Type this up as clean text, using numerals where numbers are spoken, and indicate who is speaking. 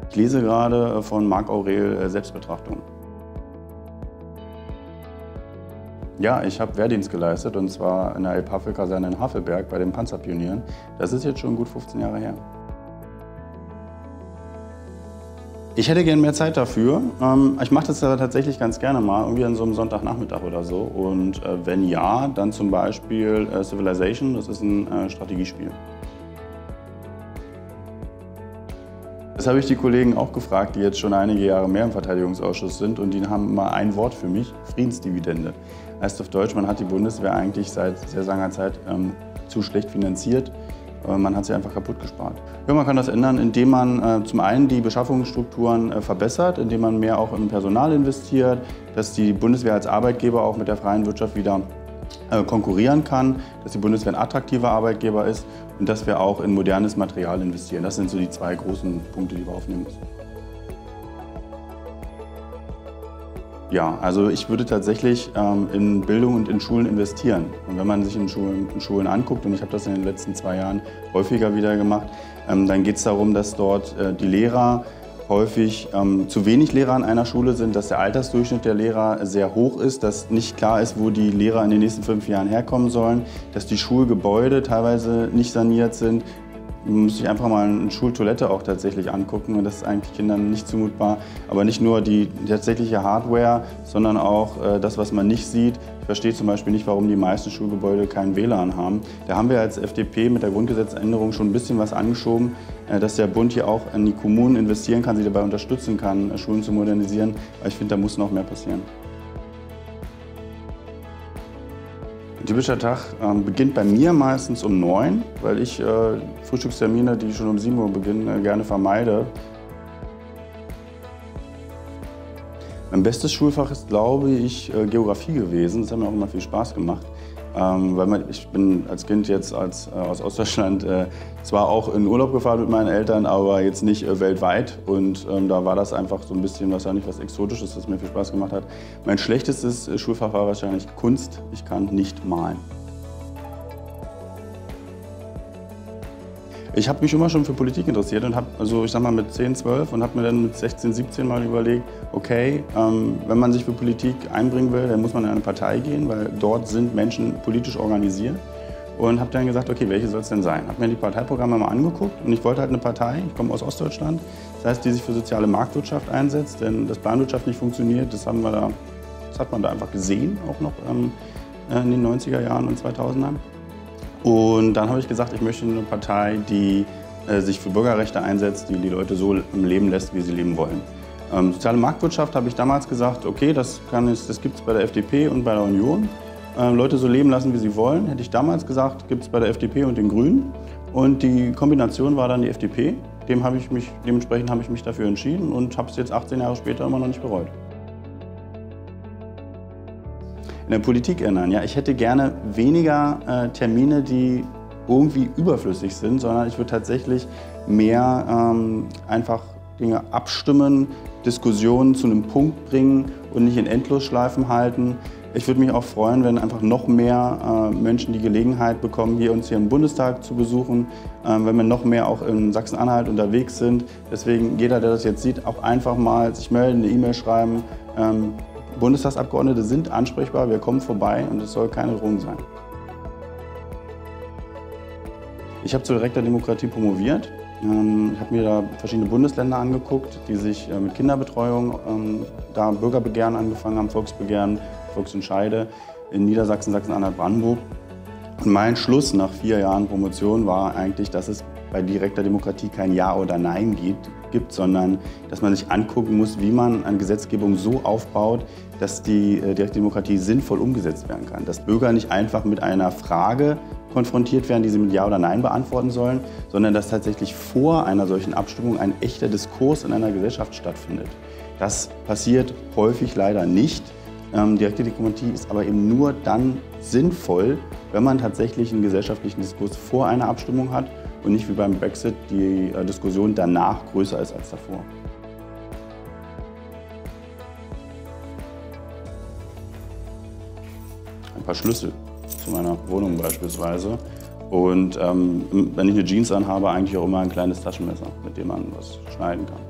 Speaker 1: Ich lese gerade von Marc Aurel Selbstbetrachtung. Ja, ich habe Wehrdienst geleistet, und zwar in der Elbhavel-Kaserne in Havelberg bei den Panzerpionieren. Das ist jetzt schon gut 15 Jahre her. Ich hätte gerne mehr Zeit dafür. Ich mache das tatsächlich ganz gerne mal, irgendwie an so einem Sonntagnachmittag oder so. Und wenn ja, dann zum Beispiel Civilization, das ist ein Strategiespiel. Das habe ich die Kollegen auch gefragt, die jetzt schon einige Jahre mehr im Verteidigungsausschuss sind, und die haben immer ein Wort für mich: Friedensdividende. Heißt auf Deutsch, man hat die Bundeswehr eigentlich seit sehr langer Zeit zu schlecht finanziert. Man hat sie einfach kaputt gespart. Ja, man kann das ändern, indem man zum einen die Beschaffungsstrukturen verbessert, indem man mehr auch in Personal investiert, dass die Bundeswehr als Arbeitgeber auch mit der freien Wirtschaft wieder konkurrieren kann, dass die Bundeswehr ein attraktiver Arbeitgeber ist und dass wir auch in modernes Material investieren. Das sind so die zwei großen Punkte, die wir aufnehmen müssen. Ja, also ich würde tatsächlich in Bildung und in Schulen investieren. Und wenn man sich in Schulen anguckt, und ich habe das in den letzten 2 Jahren häufiger wieder gemacht, dann geht es darum, dass dort die Lehrer häufig zu wenig Lehrer an einer Schule sind, dass der Altersdurchschnitt der Lehrer sehr hoch ist, dass nicht klar ist, wo die Lehrer in den nächsten 5 Jahren herkommen sollen, dass die Schulgebäude teilweise nicht saniert sind. Man muss sich einfach mal eine Schultoilette auch tatsächlich angucken, und das ist eigentlich Kindern nicht zumutbar. Aber nicht nur die tatsächliche Hardware, sondern auch das, was man nicht sieht. Ich verstehe zum Beispiel nicht, warum die meisten Schulgebäude kein WLAN haben. Da haben wir als FDP mit der Grundgesetzänderung schon ein bisschen was angeschoben, dass der Bund hier auch in die Kommunen investieren kann, sie dabei unterstützen kann, Schulen zu modernisieren. Aber ich finde, da muss noch mehr passieren. Ein typischer Tag beginnt bei mir meistens um 9, weil ich Frühstückstermine, die schon um 7 Uhr beginnen, gerne vermeide. Mein bestes Schulfach ist, glaube ich, Geografie gewesen. Das hat mir auch immer viel Spaß gemacht. Ich bin als Kind jetzt aus Ostdeutschland zwar auch in Urlaub gefahren mit meinen Eltern, aber jetzt nicht weltweit. Und da war das einfach so ein bisschen wahrscheinlich was Exotisches, das mir viel Spaß gemacht hat. Mein schlechtestes Schulfach war wahrscheinlich Kunst. Ich kann nicht malen. Ich habe mich immer schon für Politik interessiert und habe, also ich sag mal mit 10, 12, und habe mir dann mit 16, 17 mal überlegt, okay, wenn man sich für Politik einbringen will, dann muss man in eine Partei gehen, weil dort sind Menschen politisch organisiert. Und habe dann gesagt, okay, welche soll es denn sein? Habe mir die Parteiprogramme mal angeguckt, und ich wollte halt eine Partei, ich komme aus Ostdeutschland, das heißt, die sich für soziale Marktwirtschaft einsetzt, denn dass Planwirtschaft nicht funktioniert, das hat man da einfach gesehen, auch noch in den 90er Jahren und 2000ern. Und dann habe ich gesagt, ich möchte eine Partei, die sich für Bürgerrechte einsetzt, die die Leute so leben lässt, wie sie leben wollen. Soziale Marktwirtschaft habe ich damals gesagt, okay, das gibt es bei der FDP und bei der Union. Leute so leben lassen, wie sie wollen, hätte ich damals gesagt, gibt es bei der FDP und den Grünen. Und die Kombination war dann die FDP. Dementsprechend habe ich mich dafür entschieden und habe es jetzt 18 Jahre später immer noch nicht bereut. In der Politik ändern. Ja, ich hätte gerne weniger Termine, die irgendwie überflüssig sind, sondern ich würde tatsächlich mehr einfach Dinge abstimmen, Diskussionen zu einem Punkt bringen und nicht in Endlosschleifen halten. Ich würde mich auch freuen, wenn einfach noch mehr Menschen die Gelegenheit bekommen, uns hier im Bundestag zu besuchen, wenn wir noch mehr auch in Sachsen-Anhalt unterwegs sind. Deswegen, jeder, der das jetzt sieht, auch einfach mal sich melden, eine E-Mail schreiben. Bundestagsabgeordnete sind ansprechbar, wir kommen vorbei, und es soll keine Drohung sein. Ich habe zu direkter Demokratie promoviert. Ich habe mir da verschiedene Bundesländer angeguckt, die sich mit Kinderbetreuung, da Bürgerbegehren angefangen haben, Volksbegehren, Volksentscheide in Niedersachsen, Sachsen-Anhalt, Brandenburg. Und mein Schluss nach 4 Jahren Promotion war eigentlich, dass es bei direkter Demokratie kein Ja oder Nein gibt, sondern dass man sich angucken muss, wie man eine Gesetzgebung so aufbaut, dass die direkte Demokratie sinnvoll umgesetzt werden kann. Dass Bürger nicht einfach mit einer Frage konfrontiert werden, die sie mit Ja oder Nein beantworten sollen, sondern dass tatsächlich vor einer solchen Abstimmung ein echter Diskurs in einer Gesellschaft stattfindet. Das passiert häufig leider nicht. Direkte Demokratie ist aber eben nur dann sinnvoll, wenn man tatsächlich einen gesellschaftlichen Diskurs vor einer Abstimmung hat und nicht wie beim Brexit die Diskussion danach größer ist als davor. Ein paar Schlüssel zu meiner Wohnung beispielsweise. Und wenn ich eine Jeans anhabe, eigentlich auch immer ein kleines Taschenmesser, mit dem man was schneiden kann.